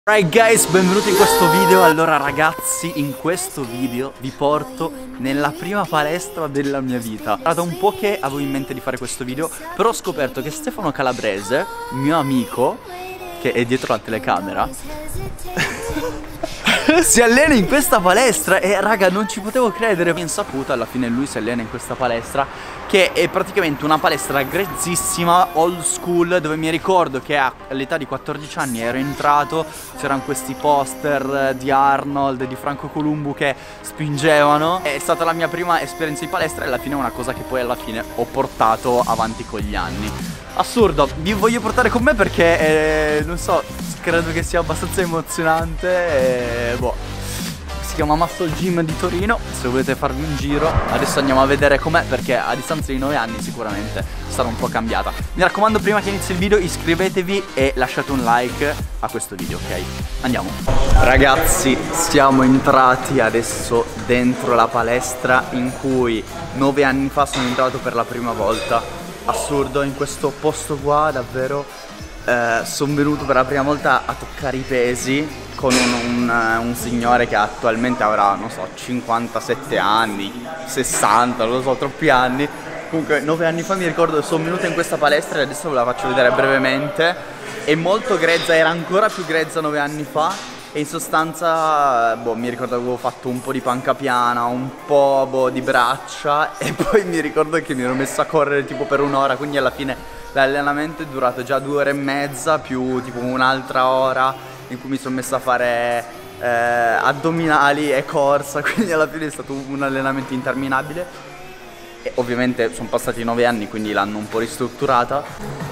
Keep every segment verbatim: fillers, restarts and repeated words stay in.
Alright guys, benvenuti in questo video. Allora ragazzi, in questo video vi porto nella prima palestra della mia vita. Era da un po' che avevo in mente di fare questo video, però ho scoperto che Stefano Calabrese, mio amico, che è dietro la telecamera si allena in questa palestra. E raga, non ci potevo credere. Ben saputo, alla fine lui si allena in questa palestra, che è praticamente una palestra grezzissima, old school, dove mi ricordo che all'età di quattordici anni ero entrato, c'erano questi poster di Arnold, di Franco Columbu che spingevano. È stata la mia prima esperienza di palestra e alla fine è una cosa che poi alla fine ho portato avanti con gli anni. Assurdo, vi voglio portare con me perché eh, non so, credo che sia abbastanza emozionante e, boh, si chiama Muscle Gym di Torino. Se volete farvi un giro, adesso andiamo a vedere com'è, perché a distanza di nove anni sicuramente sarà un po' cambiata. Mi raccomando, prima che inizi il video iscrivetevi e lasciate un like a questo video, ok? Andiamo. Ragazzi, siamo entrati adesso dentro la palestra in cui nove anni fa sono entrato per la prima volta. Assurdo, in questo posto qua davvero eh, sono venuto per la prima volta a toccare i pesi con un, un, un signore che attualmente avrà, non so, cinquantasette anni, sessanta, non lo so, troppi anni. Comunque nove anni fa mi ricordo che sono venuto in questa palestra e adesso ve la faccio vedere brevemente. È molto grezza, era ancora più grezza nove anni fa. E in sostanza, boh, mi ricordo che avevo fatto un po' di panca piana, un po' boh, di braccia. E poi mi ricordo che mi ero messo a correre tipo per un'ora. Quindi alla fine l'allenamento è durato già due ore e mezza, più tipo un'altra ora in cui mi sono messo a fare eh, addominali e corsa. Quindi alla fine è stato un allenamento interminabile. E ovviamente sono passati nove anni, quindi l'hanno un po' ristrutturata.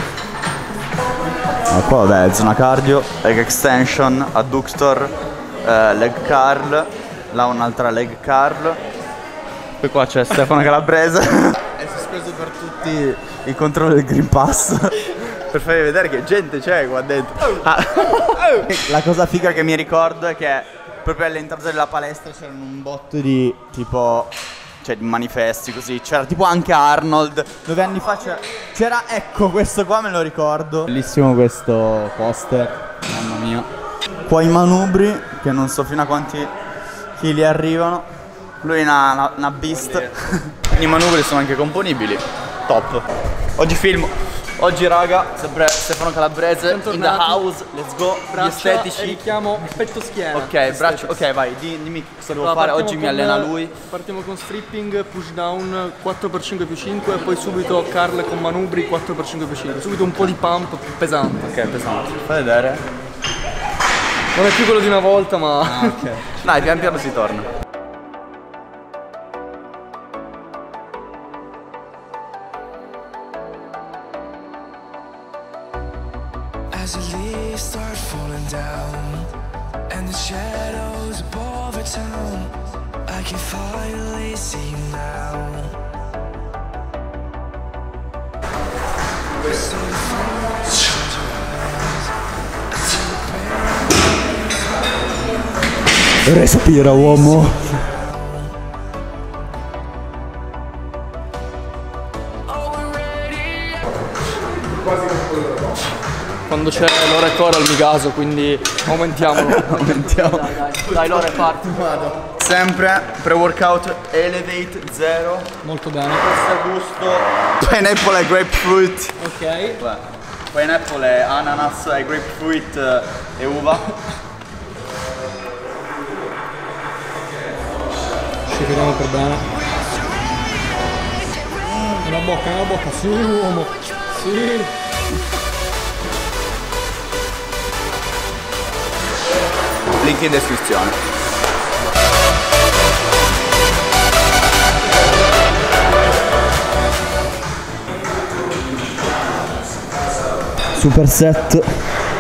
E qua vabbè, zona cardio, leg extension, adductor, eh, leg curl, là un'altra leg curl. Poi qua c'è Stefano Calabrese è sospeso per tutti i controlli del Green Pass per farvi vedere che gente c'è qua dentro. Ah. La cosa figa che mi ricordo è che proprio all'entrata della palestra c'erano un botto di tipo, cioè di manifesti così. C'era tipo anche Arnold. Nove anni fa c'era, ecco, questo qua me lo ricordo. Bellissimo questo poster, mamma mia. Qua i manubri, che non so fino a quanti chili arrivano. Lui è una, una, una beast. I manubri sono anche componibili. Top. Oggi filmo. Oggi raga, sempre Stefano Calabrese in the house, let's go. Braccia, gli estetici. richiamo petto schiena. Ok, braccio, ok vai, dimmi cosa devo allora, fare. Oggi mi allena lui. Partiamo con stripping, push down quattro per cinque più cinque. E poi subito curl con manubri quattro per cinque più cinque. Subito un po' di pump pesante. Ok, pesante. Fai vedere. Non è più quello di una volta, ma ah, ok. Dai, pian piano si torna. As the leaves start falling down and the shadows above our town, I can finally see you now. I saw the flames in your eyes, I see the pain. Respira, uomo. quando c'è l'ora e core al Migaso, quindi aumentiamolo. Aumentiamo. Dai, dai, dai l'ora è parti. Vado. Sempre pre-workout Elevate zero. Molto bene. Questo è gusto pineapple e grapefruit. Ok. Beh, pineapple è ananas e grapefruit e uva. Ci vediamo per bene. Nella bocca, nella bocca, sì uomo. Sì. Link in descrizione. Superset. Yes.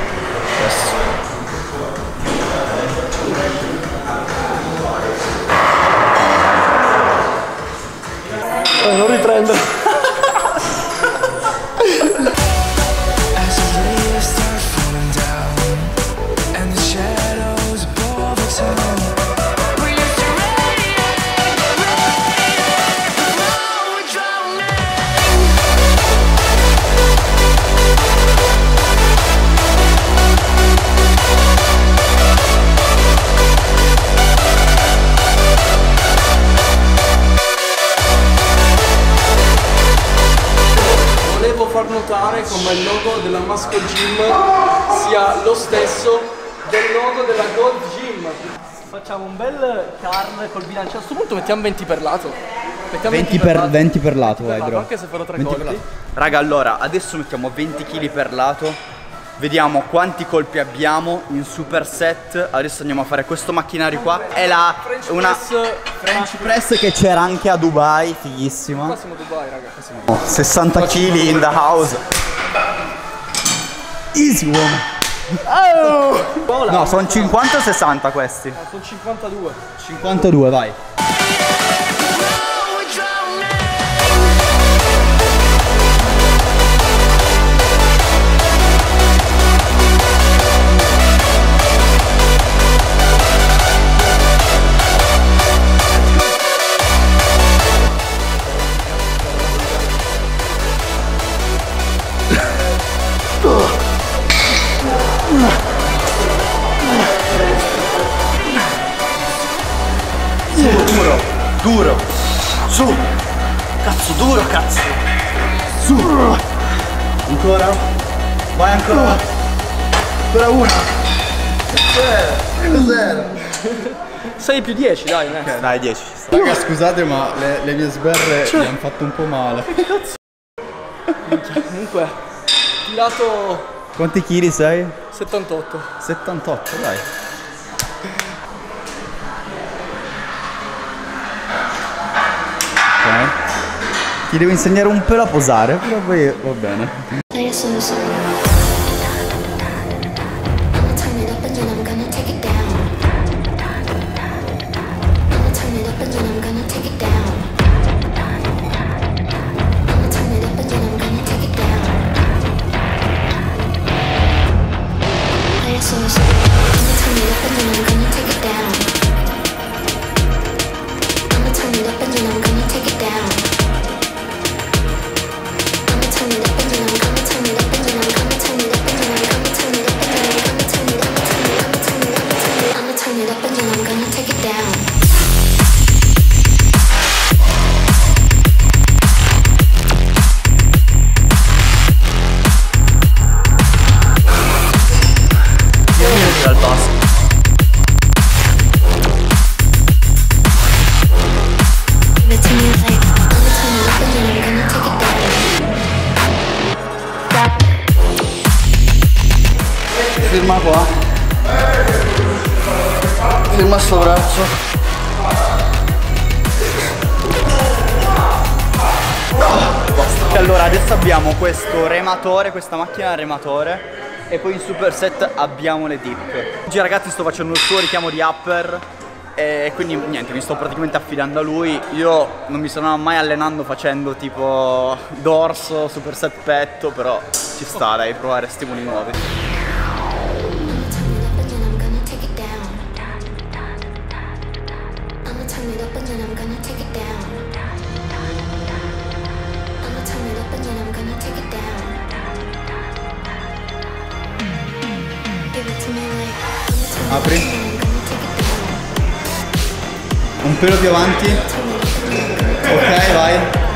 Eh, non riprendo. valutare come il logo della Muscle Gym sia lo stesso del logo della Gold Gym. Facciamo un bel Carl col bilanciere. A questo punto mettiamo venti per lato. Mettiamo venti per lato, venti per lato, vai bro. Anche se farò tre colpi. Raga, allora, adesso mettiamo venti chili per lato. Vediamo quanti colpi abbiamo in superset. Adesso andiamo a fare questo macchinario qua. È la French una press, French press che c'era anche a Dubai, fighissima. Qua siamo a Dubai, raga. sessanta chili in the house. Easy woman. Oh! No, sono cinquanta o sessanta questi? No, sono cinquantadue. cinquantadue, vai. Duro, duro, su, cazzo, duro, cazzo, su, ancora, vai ancora, ancora una, zero, sei più dieci, dai, eh. Ok, dai, dieci. Raga, scusate, ma le, le mie sberre mi hanno fatto un po' male. Comunque, tirato Quanti chili sei? settantotto. settantotto, dai. Ok. Ti devo insegnare un pelo a posare, però poi va bene. Dal basso. Firma qua. Firma sto braccio. E allora adesso abbiamo questo rematore, questa macchina rematore. E poi in superset abbiamo le dip. Oggi ragazzi sto facendo il suo richiamo di upper. E quindi niente, mi sto praticamente affidando a lui. Io non mi sono mai allenando facendo tipo dorso, superset petto. Però ci sta, dai, provare stimoli nuovi. Apri. Un pelo più avanti. Ok, vai.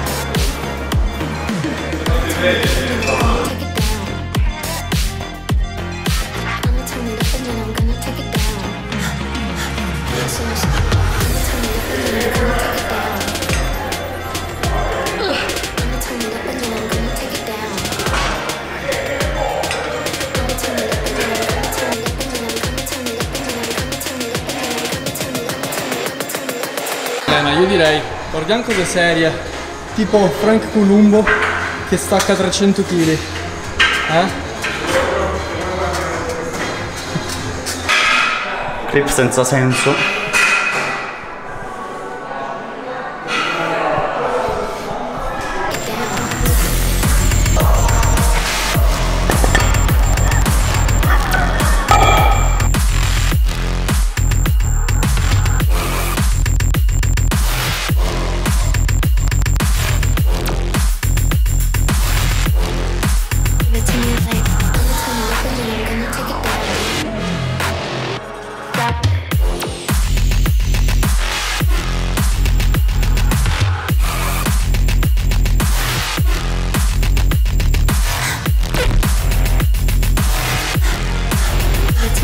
Io direi, guardiamo cose serie, tipo Frank Columbo che stacca trecento chili. Eh? Clip senza senso.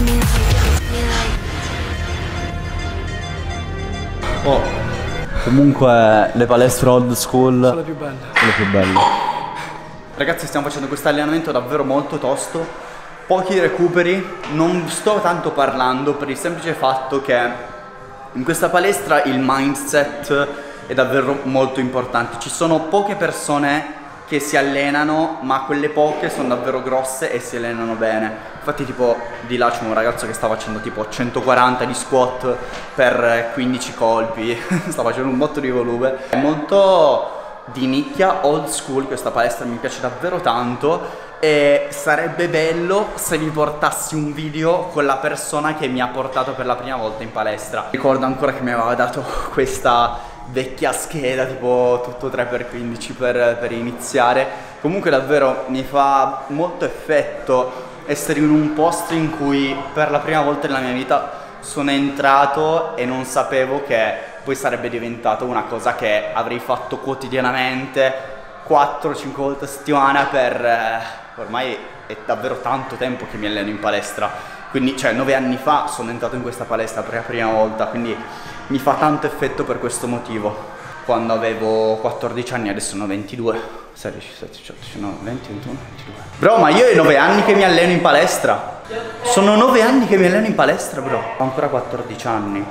Oh, comunque le palestre old school Sono le più belle. sono le più belle. Ragazzi, stiamo facendo questo allenamento davvero molto tosto, pochi recuperi, non sto tanto parlando per il semplice fatto che in questa palestra il mindset è davvero molto importante. Ci sono poche persone che si allenano, ma quelle poche sono davvero grosse e si allenano bene. Infatti tipo di là c'è un ragazzo che sta facendo tipo centoquaranta di squat per quindici colpi, sta facendo un botto di volume. È molto di nicchia, old school, questa palestra mi piace davvero tanto e sarebbe bello se vi portassi un video con la persona che mi ha portato per la prima volta in palestra. Ricordo ancora che mi aveva dato questa vecchia scheda tipo tutto tre per quindici per, per iniziare. Comunque davvero mi fa molto effetto essere in un posto in cui per la prima volta nella mia vita sono entrato e non sapevo che poi sarebbe diventato una cosa che avrei fatto quotidianamente quattro cinque volte a settimana per eh, ormai è davvero tanto tempo che mi alleno in palestra. Quindi cioè nove anni fa sono entrato in questa palestra per la prima volta, quindi mi fa tanto effetto per questo motivo. Quando avevo quattordici anni, adesso ne ho ventidue, sedici, diciassette, diciotto, diciannove, venti, ventuno, ventidue. Bro, ma io ho nove anni che mi alleno in palestra. Sono nove anni che mi alleno in palestra, bro. Ho ancora quattordici anni.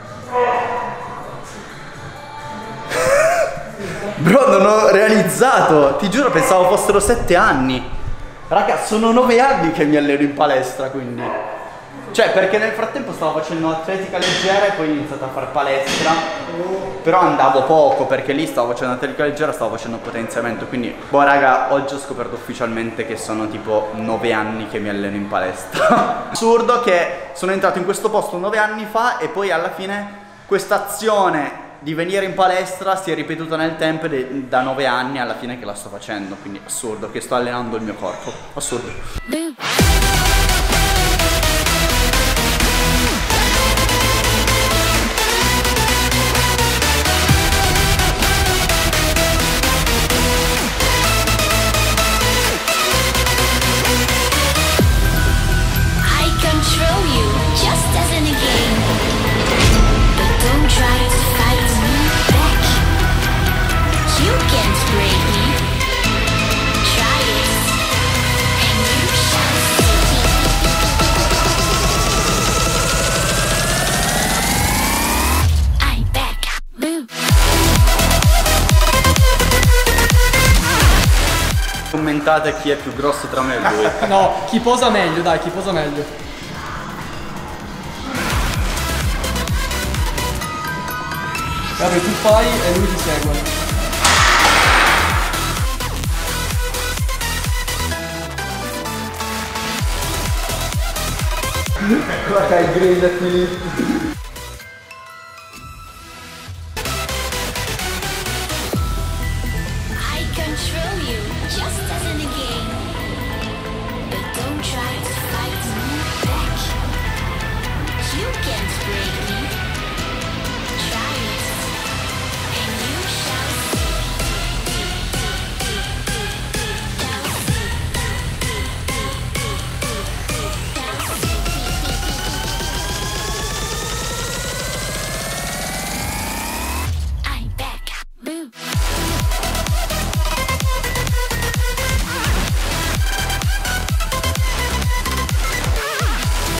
Bro, non ho realizzato, ti giuro pensavo fossero sette anni. Raga, sono nove anni che mi alleno in palestra, quindi. Cioè, perché nel frattempo stavo facendo atletica leggera e poi ho iniziato a fare palestra. Però andavo poco, perché lì stavo facendo atletica leggera, stavo facendo potenziamento. Quindi, boh raga, oggi ho scoperto ufficialmente che sono tipo nove anni che mi alleno in palestra. Assurdo che sono entrato in questo posto nove anni fa e poi alla fine questa azione di venire in palestra si è ripetuta nel tempo ed è da nove anni alla fine che la sto facendo. Quindi assurdo che sto allenando il mio corpo. Assurdo. Commentate chi è più grosso tra me e lui. No, chi posa meglio, dai, chi posa meglio. Vabbè, tu fai e lui ti segue. Guarda il grill Filippo.